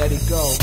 let it go.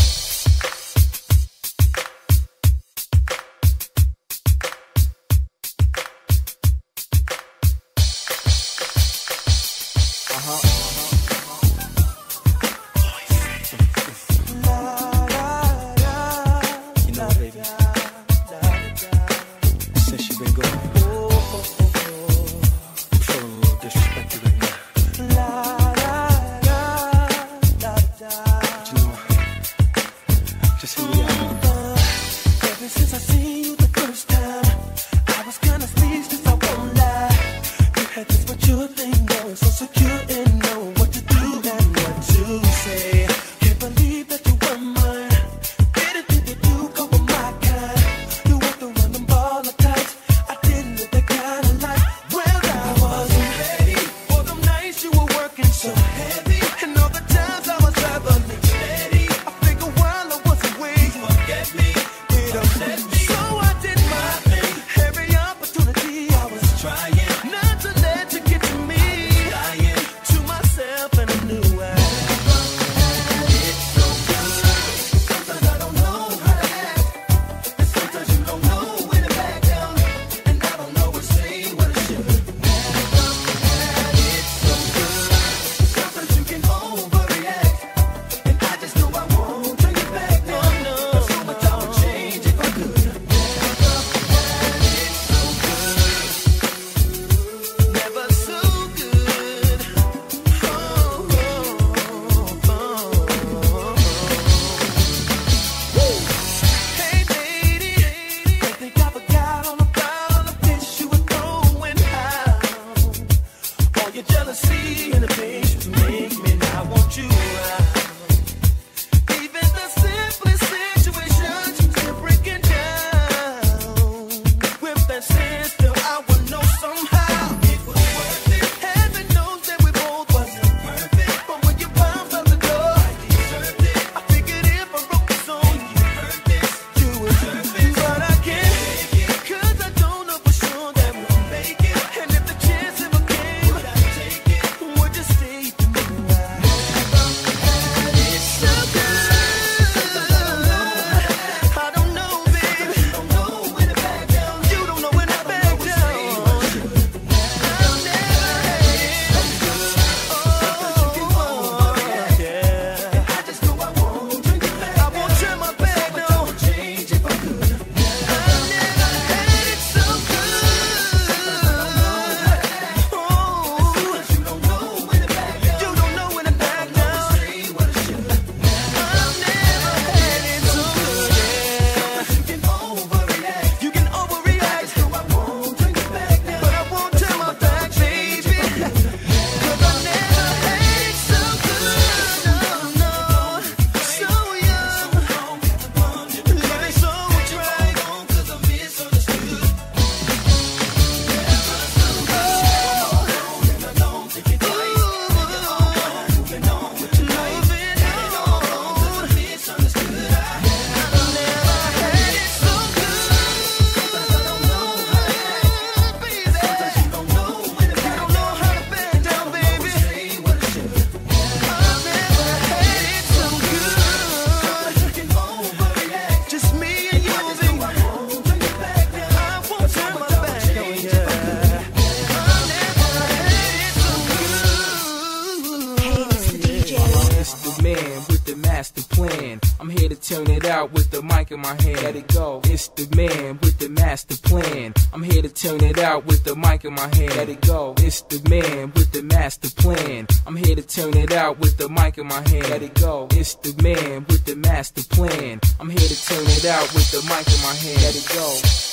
Turn it out with the mic in my hand. Let it go. It's the man with the master plan. I'm here to turn it out with the mic in my hand. Let it go. It's the man with the master plan. I'm here to turn it out with the mic in my hand. Let it go. It's the man with the master plan. I'm here to turn it out with the mic in my hand. Let it go.